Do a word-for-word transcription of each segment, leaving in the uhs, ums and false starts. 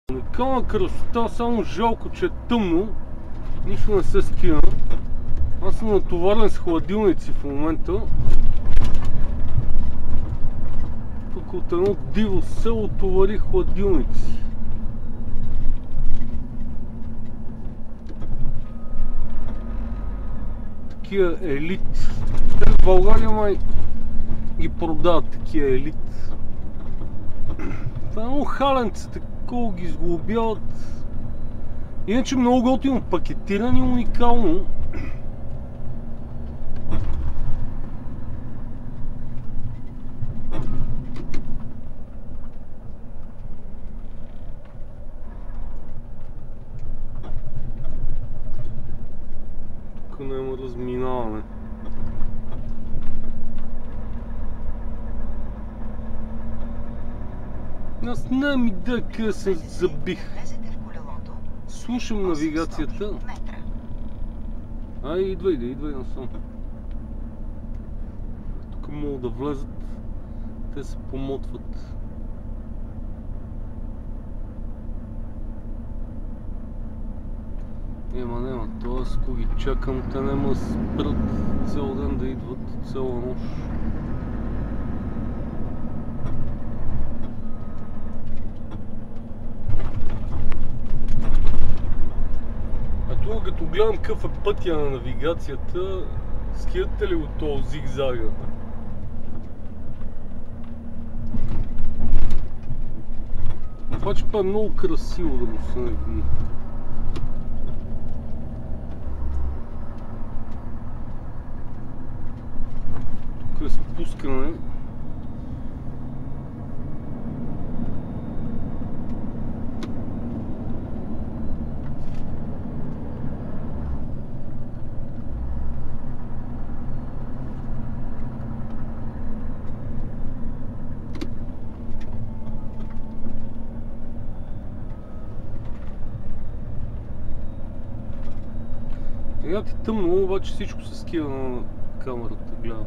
Уникална красота, само жалко, че е тъмно. Нищо не се скина. Аз съм натоварен с хладилници в момента. Тук от едно диво село товари хладилници. Такива елит. Те в България май ги продават такива елит. Това е много халенце, такова ги сглобяват. Иначе много готино пакетирано и уникално. Тук няма разминаване. Аз нямам идея къде се забих. Слушам навигацията. Ай, идвай да, идвай насам. Тук могат да влезат. Те се помотват. Ема, нема, т.е. ако ги чакам, те няма да спрат цял ден да идват, цяла нощ. Като гледам какъв е пътя на навигацията, скидате ли от този зигзага? Обаче па е много красиво да му се не види. Тук е спускане. Сега ти тъмно, обаче всичко се скива на камерата, гледам.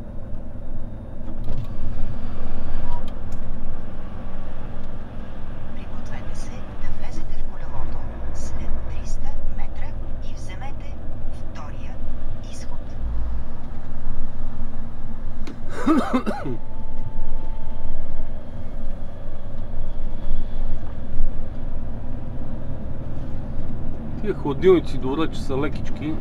Пригответе се да влезете в колелото след триста метра и вземете втория изход. Тия хладилници добре, че са лекички.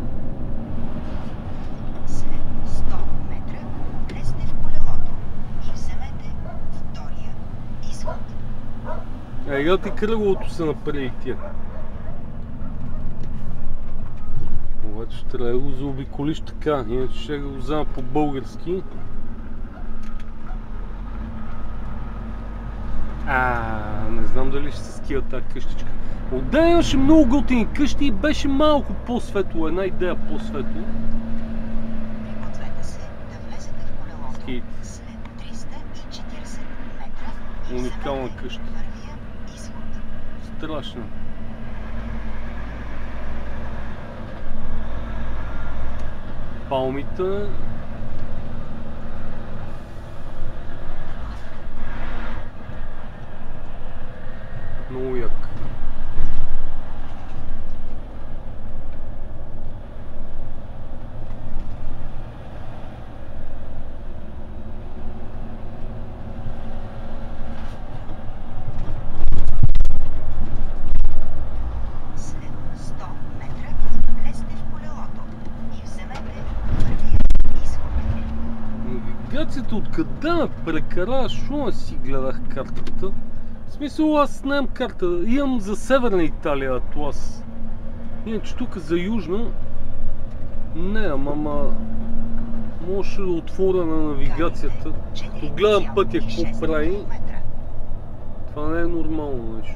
След сто метра влезте в колелото и вземете втория изход. Е, я ти кръговото се напред и тия. Обаче ще трябва да го заобиколиш така, иначе ще го взема по-български. А, не знам дали ще се скива тази къщичка. Отден имаше много готини къщи и беше малко по-светло, една идея по-светло. Пригответе се да влезете в колелото след триста и четиридесет метра и уникална вземете къща. първия изход. Страшно. Палмите. Много як. След сто метра влезте в колелото и вземете първия изход. Навигацията откъде ме прекара, шо не си гледах картата. В смисъл, аз нямам карта, имам за Северна Италия атлас. Иначе тук за Южна не, ама може да отворя на навигацията. Като гледам пътя какво прави, това не е нормално нещо.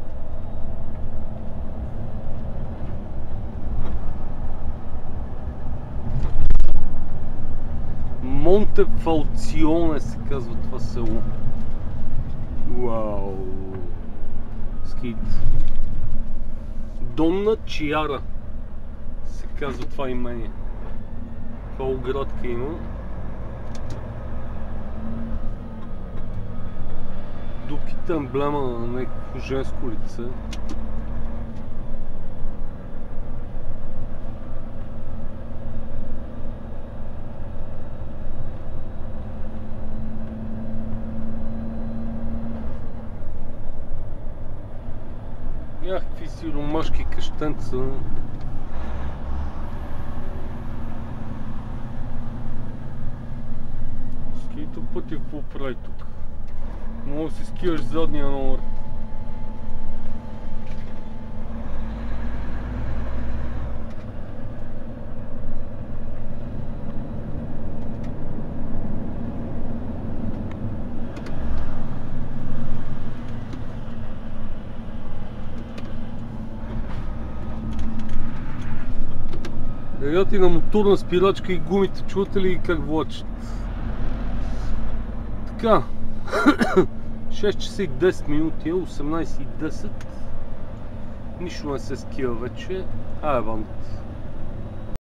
Монтефалционе се казва това село. Вау! Скит. Донна Чиара се казва това имение. Това оградка има. дупките емблема на някакво женско лице. Някакви сиромашки къщенца. Скито пътя какво прави тук? Мога да си скиваш задния номер. Елят и на моторна спирачка и гумите, чувате ли как влачат? Така, шест часа и десет минути, осемнайсет и десет. Нищо не се скива вече. Ай, бандът.